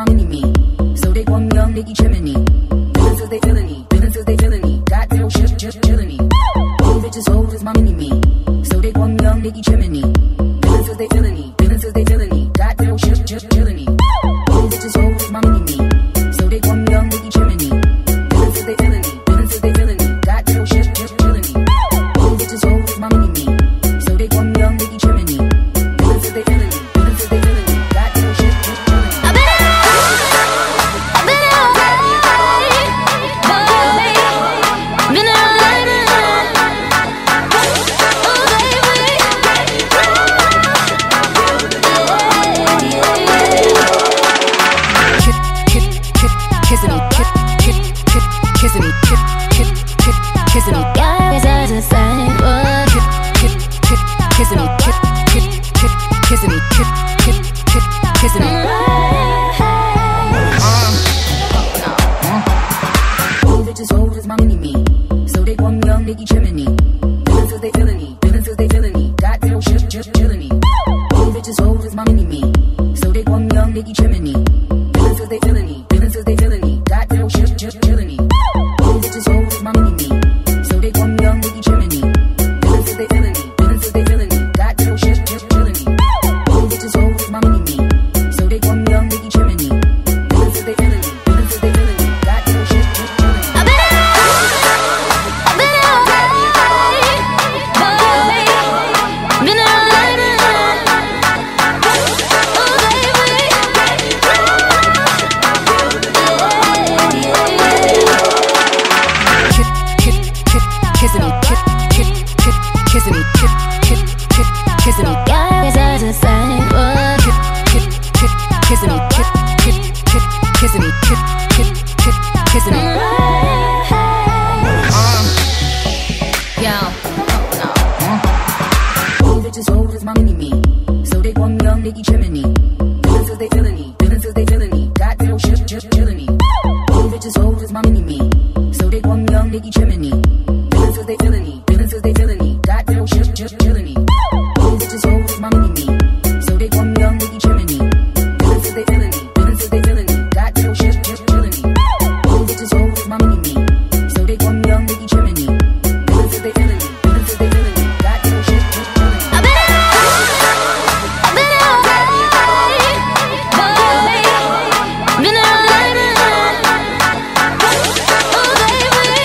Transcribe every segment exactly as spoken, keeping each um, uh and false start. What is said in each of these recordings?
my mini-me. So they call me Young Nicky Chimney. Feelin' says they feelin' me, feelin' says they feelin' me. Got that old shit, just chillin' me. All bitches old as my mini-me. So they call me Young Nicky Chimney. Feelin' says they feelin' me, feelin' says they feelin' me. Got that old shit, just chillin' me. All bitches old as my mini-me. So they call me Young Nicky Chimney. Feelin' says they feelin' me, feelin' says they feelin' me. Got that old shit, just chillin' me. All bitches old as my mini-me. So they call me Young Nicky Chimney. Feelin' says they feelin' me, feelin' says they feelin' me. Got that old shit, just chillin' me. I've been I've been out late, boy. Been out late, oh baby. Kiss, kiss, kiss, kissing me, kiss, kiss, kiss, kissing me, kiss, kiss, kiss, kissing me. Guys are the same, but kiss, kiss, kiss, kissing me, kiss, kiss, kiss, kissing me, kiss, kiss, kiss, kissing me. Bitches old as my mini-me. So they call me Young Nicky Chimney. Feelin' says they feelin' me, feelin' says they feelin' me. Got that old shit, just chillin' me. All bitches old as my mini-me. So they call me Young Nicky Chimney. Feelin' says they feelin' me, feelin' says they feelin' me. Got that old shit, just chillin' me. All bitches old as my mini-me. So they call me Young Nicky Chimney. Feelin' says they feelin' me, feelin' says they feelin' me. Got that old shit, just chillin' me. All bitches old as my mini-me. So they call me Young Nicky Chimney. Feelin' says they feelin' me, feelin' says they feelin' me. Got that old shit, just chillin' me. I've been I've been out late, boy. Been out late, oh baby. Kiss, kiss, kiss, kissing me, kiss, kiss, kiss, kissing me, kiss, kiss, kiss, kissing me. Guys are the same, but kiss, kiss, kiss, kissing me, kiss, kiss, kiss, kissing me, kiss, kiss, kiss, kissing me. All bitches old as my mini-me. So they call me Young Nicky Chimney. Feelin' says they feelin' me, feelin' says they feelin' me. Got that old shit, just chillin' me. All bitches old as my mini-me. So they call me Young Nicky Chimney. Feelin' says they feelin' me, feelin' says they feelin' me. Got that old shit, just chillin' me. All bitches old as my mini-me. So they call me Young Nicky Chimney. Feelin' says they feelin' me, feelin' says they feelin' me. Got that old shit, just chillin' me. All bitches old as my mini-me. So they call me Young Nicky Chimney. Feelin' says they feelin' me, feelin' says they feelin' me. Got that old shit, just chillin' me. I've been I've been out late, boy. Been out late, oh baby.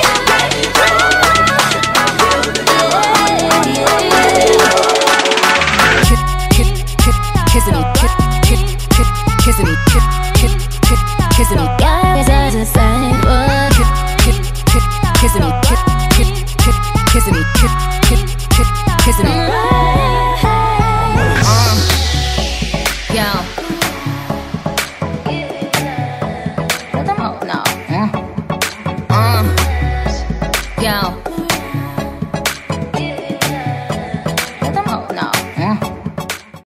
Kiss, kiss, kiss, kissing me, kiss, kiss, kiss, kissing me, kiss, kiss, kiss, kissing me. Guys are the same, but kiss, kiss, kiss, kissing me, kiss, kiss, kiss, kissing me, kiss, kiss, kiss, kissing me. Yo.